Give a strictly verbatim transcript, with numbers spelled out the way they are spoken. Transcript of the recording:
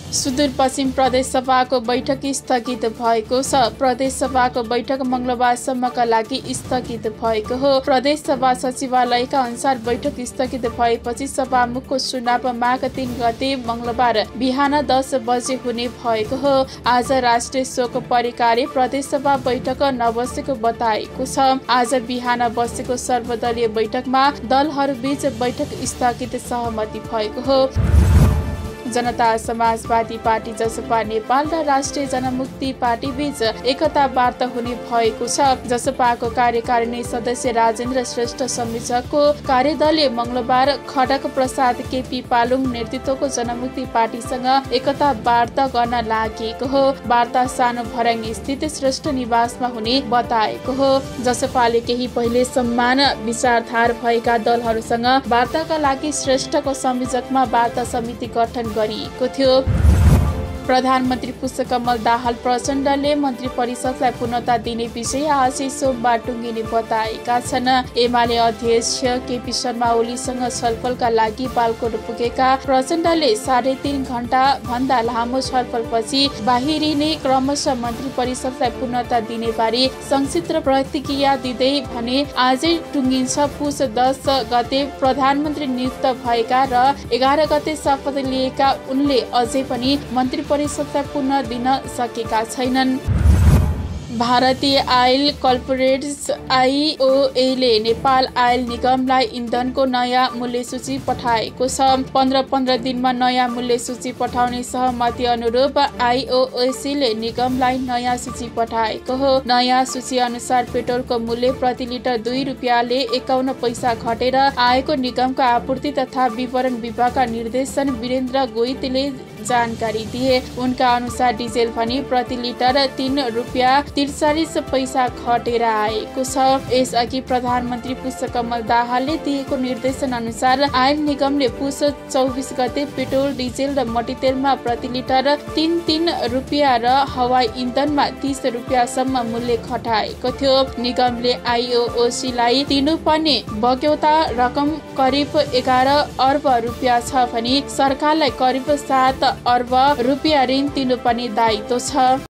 सुदूरपश्चिम प्रदेश सभाको बैठक स्थगित भएको छ। प्रदेश सभाको बैठक मंगलबारसम्मका लागि स्थगित भएको हो। प्रदेश सभा सचिवालयका अनुसार बैठक स्थगित भएपछि सभामुखको चुनाव माघ तीन गते मंगलबार बिहान दस बजे हुने भएको हो। आज राष्ट्रिय शोक परेकाले प्रदेश सभा बैठक नबसेको बताएको छ। आज बिहान बसेको सर्वदलीय बैठकमा दलहरूबीच बैठक स्थगित सहमति भएको हो। जनता समाजवादी पार्टी जसपा नेपाल र राष्ट्रिय जनमुक्ति पार्टी बीच एकता वार्ता हुने भएको छ। जसपाको कार्यकारिणी सदस्य राजेन्द्र श्रेष्ठ संयोजकको कार्यदलले मंगलबार खडक प्रसाद केपी पालुङ नेतृत्वको जनमुक्ति पार्टीसँग एकता वार्ता गर्न लागेको हो। वार्ता सानो भर्याङ स्थित श्रेष्ठ निवासमा हुने बताएको हो। जसपाले केही पहिले सम्मान विचारधार भएका दलहरूसँग वार्ताका लागि श्रेष्ठको संयोजकमा वार्ता समिति गठन गरिएको थियो। प्रधानमन्त्री पुष्पकमल दाहाल प्रचण्डले मन्त्री परिषदलाई पूर्णता दिने विषय आज सोमबार टुङ्गिने बताएका छन्। एमाले अध्यक्ष केपी शर्मा ओलीसँग छलफलका लागि बालकोट पुगेका प्रचण्डले साढे तीन घण्टा भन्दा लामो छलफलपछि बाहिरिने क्रमशः मन्त्री परिषदलाई पूर्णता दिने बारे संक्षिप्त प्रतिक्रिया दिँदै भने आजै टुङ्गिन्छ। पुस दस गते प्रधानमन्त्री नियुक्त भएका र एघार गते शपथ लिएका उनले अझै पनि मन्त्री परिषदलाई पुनः दिन सकेका छैनन्। भारतीय आयल कर्पोरेट्स आईओएले नेपाल आयल निगमलाई इन्धनको नयाँ मूल्य सूची पठाएको छ। पन्ध्र पन्ध्र दिनमा नयाँ मूल्य सूची पठाउने सहमति अनुरूप आईओएसीले निगमलाई नयाँ सूची पठाएको हो। नयाँ सूची अनुसार पेट्रोलको मूल्य प्रति लिटर दुई रुपियाँले एकाउन्न पैसा घटेर आएको निगमका आपूर्ति तथा वितरण विभागका निर्देशन वीरेन्द्र गोइतले जानकारी दिए। उनका अनुसार डिजेल पनि प्रति लिटर तीन रुपियाँ त्रिचालिस पैसा घटेर आएको छ। यसअघि प्रधानमन्त्री पुष्पकमल दाहालले दिएको निर्देशन अनुसार आयल निगमले पुस चौबिस गते पेट्रोल डिजेल र मट्टीतेलमा प्रति लिटर तीन तीन रुपियाँ र हवाई इन्धनमा तीस रुपियाँसम्म मूल्य घटाएको थियो। निगमले आईओओसीलाई दिनुपर्ने बग्यौता रकम करिब एघार अर्ब रुपियाँ छ भने सरकारलाई करिब सात अर्ब रुपियाँ ऋण तिर्नुपर्ने दायित्व छ।